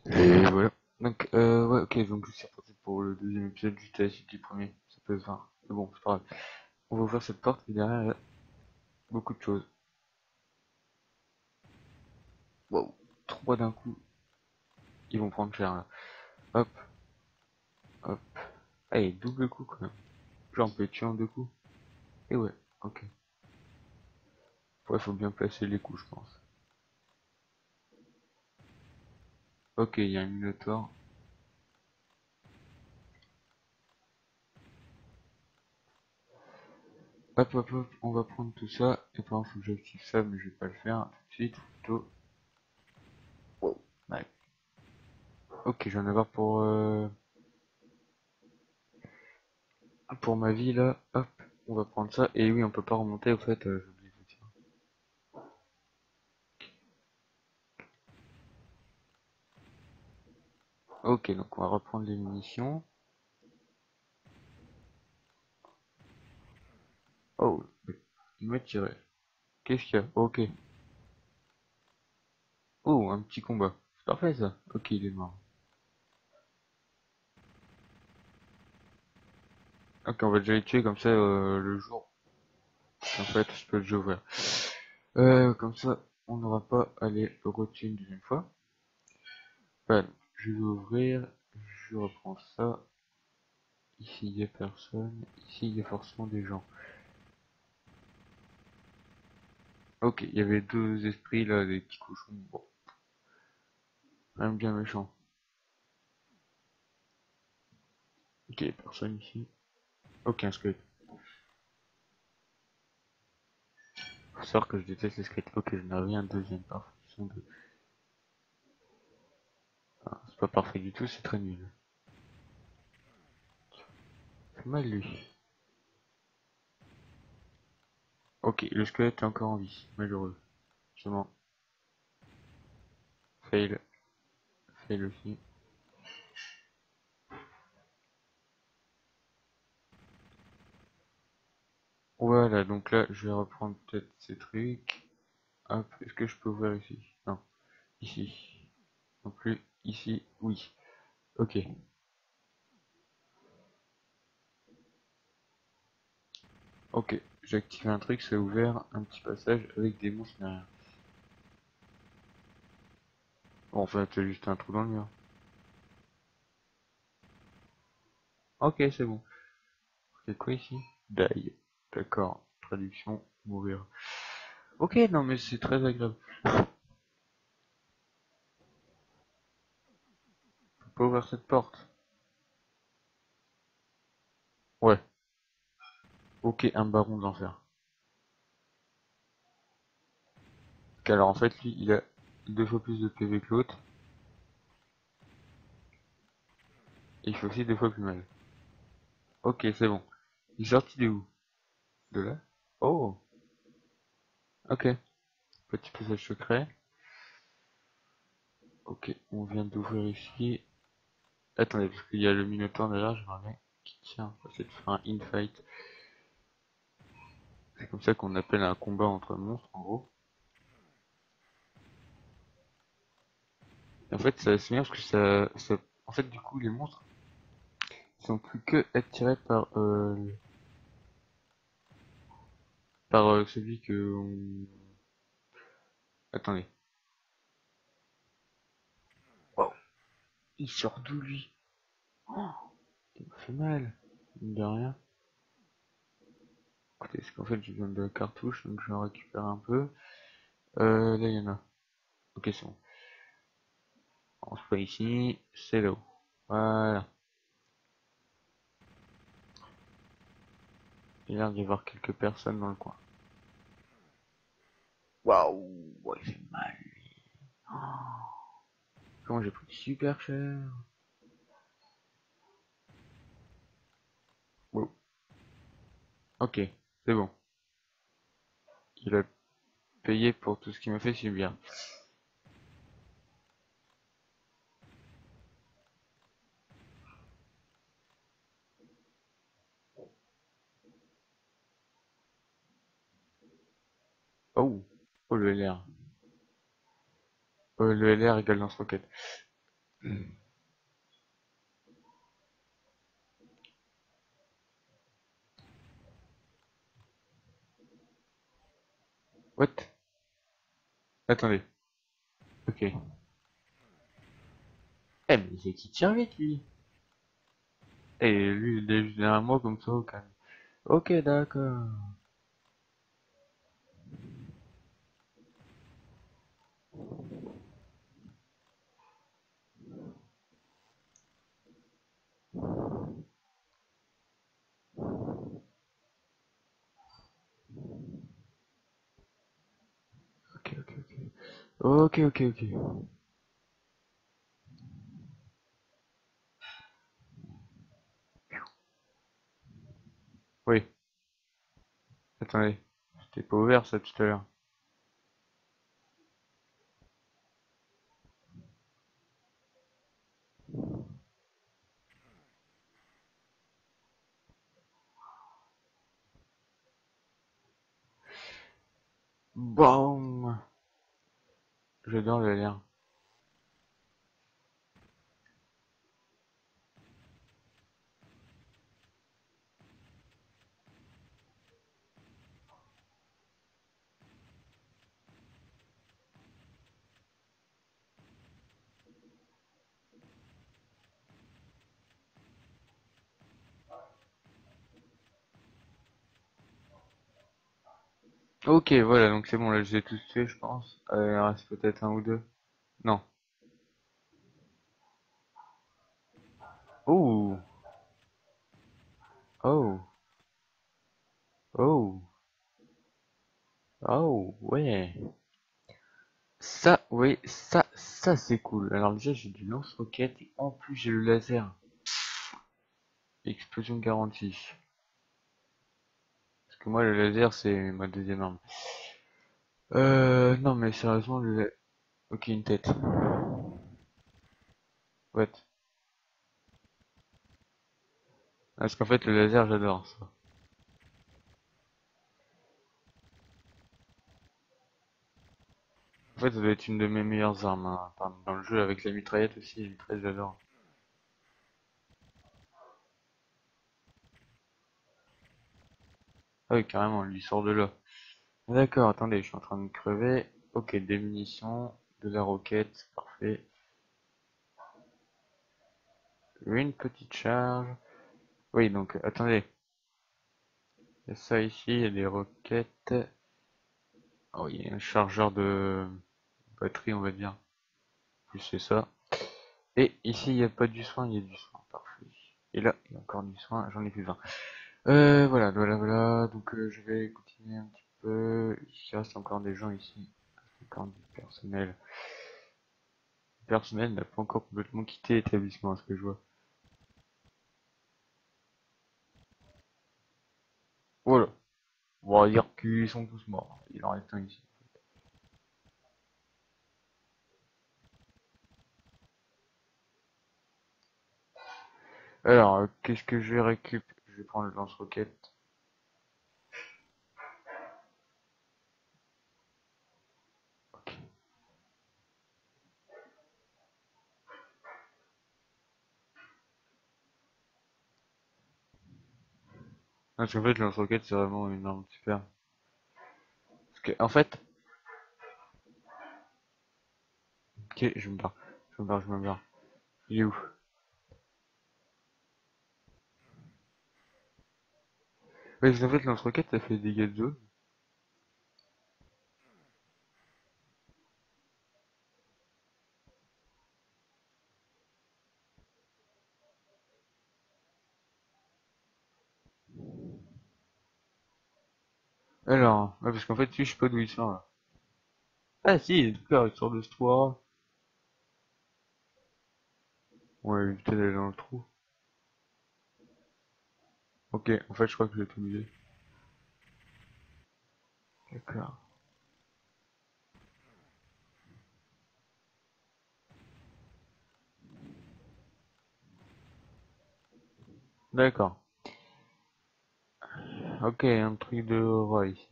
Et voilà. Donc, ouais, ok, donc c'est reparti pour le deuxième épisode du test du premier. Ça peut se voir. Mais bon, c'est pas grave. On va ouvrir cette porte et derrière, il y a beaucoup de choses. Wow, trois d'un coup. Ils vont prendre cher là. Hop, hop. Allez, double coup quand même. Genre, on peut tuer en deux coups. Et ouais, ok. Ouais, faut bien placer les coups, je pense. Ok, il y a un Minotaur. Hop, hop, hop, on va prendre tout ça. Et par contre, faut que j'active ça, mais je vais pas le faire tout de suite. Plutôt. Wow, ouais. Ok, j'en ai marre pour ma vie là. Hop, on va prendre ça. Et oui, on peut pas remonter, au fait, j'ai oublié de vous dire. Ok, donc on va reprendre les munitions. Oh, il m'a tiré. Qu'est-ce qu'il y a? Ok. Oh, un petit combat. C'est parfait ça. Ok, il est mort. Ok, on va déjà les tuer comme ça le jour. En fait, je peux le jeu ouvrir. Comme ça, on n'aura pas à les retuer une deuxième fois. Voilà, je vais ouvrir. Je reprends ça. Ici, il n'y a personne. Ici, il y a forcément des gens. Ok, il y avait deux esprits là, des petits cochons. Bon, même bien méchant. Ok, personne ici. Ok, un squelette. Faut savoir que je déteste les squelettes. Ok, je n'ai rien de deuxième parfait. Ils sont deux. Ah, c'est pas parfait du tout, c'est très nul. C'est mal lui. Ok, le squelette est encore en vie. Malheureux. Justement. Fail. Fail aussi. Voilà, donc là, je vais reprendre peut-être ces trucs. Hop, est-ce que je peux ouvrir ici? Non. Ici. Non plus. Ici. Oui. Ok. Ok. J'ai activé un truc, ça a ouvert un petit passage avec des monstres derrière. Bon, en fait, c'est juste un trou dans le mur. Ok, c'est bon. C'est quoi ici? Die. D'accord. Traduction, mourir. Ok, non mais c'est très agréable. Faut pas ouvrir cette porte. Ouais. Ok, un baron de l'enfer. Ok, alors en fait, lui, il a deux fois plus de PV que l'autre. Et il fait aussi deux fois plus mal. Ok, c'est bon. Il est sorti de où? De là? Oh, ok. Petit passage secret. Ok, on vient d'ouvrir ici. Attendez, parce qu'il y a le Minotaur derrière, je me remets. Qui tient, on va essayer de faire un infight. C'est comme ça qu'on appelle un combat entre monstres, en gros. Et en fait, c'est assez bien parce que en fait, du coup, les monstres, ils sont plus que attirés par celui que Attendez. Wow. Il sort d'où, lui? Oh, il me fait mal. Mine de rien. Écoutez, c'est qu'en fait, j'ai besoin de cartouches, donc je vais en récupérer un peu. Là, il y en a. Ok, c'est bon. On se voit ici, c'est là-haut. Voilà. Il y a l'air d'y avoir quelques personnes dans le coin. Waouh, ouais, il fait mal. Oh, comment j'ai pris super cher. Wow. Ok, c'est bon. Il a payé pour tout ce qu'il m'a fait subir. Oh, oh le LR. Le LR égale lance-roquette. What? Attendez. Ok. Eh, mais c'est qui tire vite, lui? Et lui, il est juste derrière moi comme ça, au calme. Ok, d'accord. Ok, ok, ok. Ok, ok, ok. Oui, attendez. C'était pas ouvert ça tout à l'heure. Bon. J'adore le lien. Ok, voilà, donc c'est bon, là je les ai tous tués, je pense. Il en reste peut-être un ou deux. Non. Oh, oh, oh, oh, ouais. Ça, oui, ça c'est cool. Alors déjà j'ai du lance-roquette et en plus j'ai le laser. Explosion garantie. Parce que moi le laser c'est ma deuxième arme. Non mais sérieusement Ok, une tête. What? Parce qu'en fait le laser j'adore ça. En fait ça doit être une de mes meilleures armes, hein. Enfin, dans le jeu avec la mitraillette aussi, la mitraillette j'adore. Ah oui carrément, lui sort de là. D'accord, attendez, je suis en train de crever. Ok, des munitions, de la roquette, parfait. Une petite charge. Oui, donc attendez. Il y a ça ici, il y a des roquettes. Oh, il y a un chargeur de batterie, on va dire. Plus c'est ça. Et ici, il n'y a pas du soin, il y a du soin. Parfait. Et là, il y a encore du soin, j'en ai plus 20. Voilà, voilà, voilà. Donc, je vais continuer un petit peu. Il reste encore des gens ici. Il reste encore du personnel. Le personnel n'a pas encore complètement quitté l'établissement, à ce que je vois. Voilà. On va dire qu'ils sont tous morts. Il en reste un ici. Alors, qu'est-ce que je vais récupérer? Je vais prendre le lance-roquette. Ok. Parce qu'en fait, le lance-roquette, c'est vraiment une arme super. Parce que, en fait, ok, je me barre. Je me barre, je me barre. Il est où? Ouais, parce qu'en fait, le lance-roquette, ça fait des dégâts de zone. Alors, ouais, parce qu'en fait, si, je sais pas d'où il sort, là. Ah, si, d'accord, il sort de ce toit. Ouais, éviter d'aller dans le trou. Ok, en fait, je crois que je vais être obligé. D'accord. D'accord. Ok, un truc de rat ici.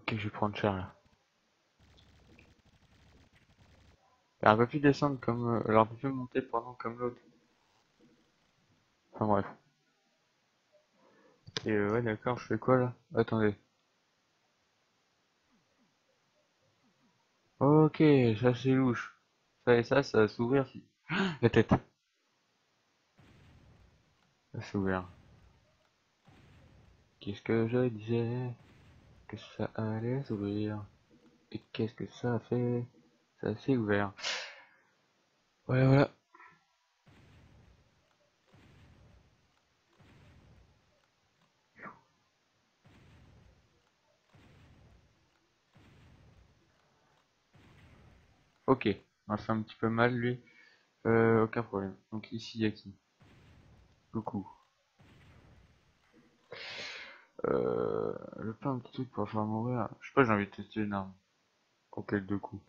Ok, je vais prendre cher là. Elle aurait pu descendre comme. Elle aurait pu monter pendant comme l'autre. Enfin bref. Et ouais, d'accord, je fais quoi là? Attendez. Ok, ça c'est louche. Ça et ça va s'ouvrir si. La tête. Ça s'est ouvert. Qu'est-ce que je disais? Que ça allait s'ouvrir. Et qu'est-ce que ça a fait? Ça s'est ouvert. Voilà, voilà. Ok. On fait un petit peu mal lui. Aucun problème. Donc ici, il y a qui? Coucou. Je fais un petit truc pour faire mourir. Je sais pas, j'ai envie de tester une arme. Auquel deux coups.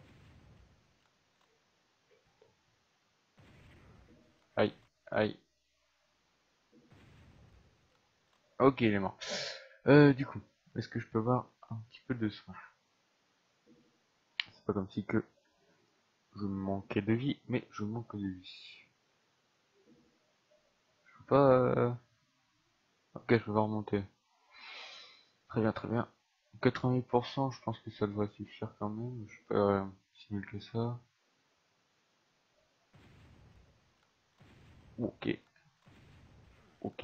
Aïe, aïe. Ok, il est mort. Du coup, est-ce que je peux voir un petit peu de soin? C'est pas comme si que je manquais de vie, mais je manque de vie. Je peux pas... Ok, je peux pas remonter. Très bien, très bien. 88%, je pense que ça devrait suffire quand même. Je suis pas si nul que ça. Ok, ok.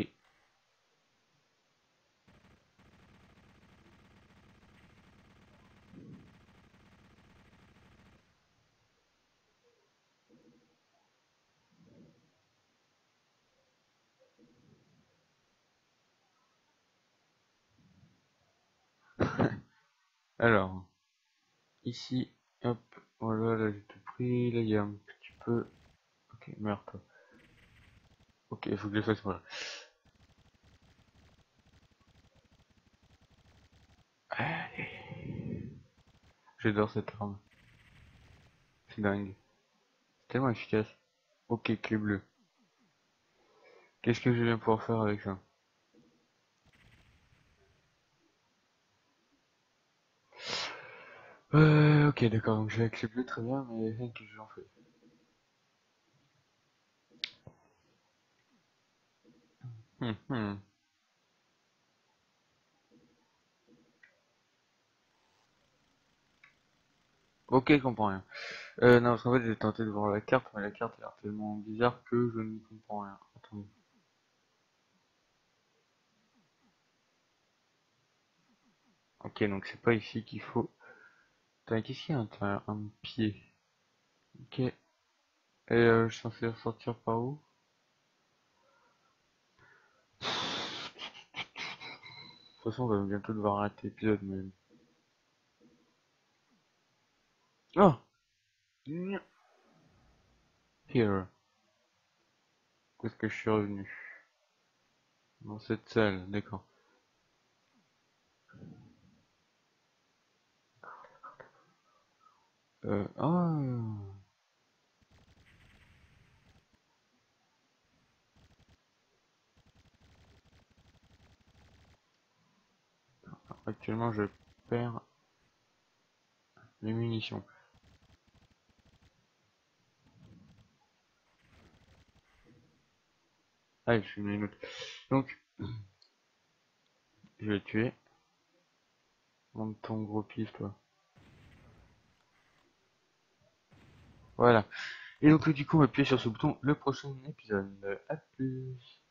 Alors, ici, hop, voilà, là j'ai tout pris. Là il y a un petit peu... Ok, meurs toi. Ok, il faut que je les fasse voilà. J'adore cette arme. C'est dingue. C'est tellement efficace. Ok, clé bleue. Qu'est-ce que je vais pouvoir faire avec ça? Ok, d'accord, donc j'ai la clé bleue, très bien, mais qu'est-ce que j'en fais? Hmm. Ok, je comprends rien. Non, parce qu'en fait, j'ai tenté de voir la carte, mais la carte a l'air tellement bizarre que je ne comprends rien. Attendez. Ok, donc c'est pas ici qu'il faut... Attends, qu'est-ce qu'il y a à l'intérieur? Un pied. Ok. Et je suis censé ressortir par où? De toute façon, on va bientôt devoir arrêter l'épisode, mais... Oh! Here. Où est-ce que je suis revenu? Dans cette salle, d'accord. Ah! Actuellement, je perds mes munitions. Ah, je suis une autre. Donc, je vais le tuer. Monte ton gros pif, toi. Voilà. Et donc, du coup, on va appuyer sur ce bouton le prochain épisode. À plus.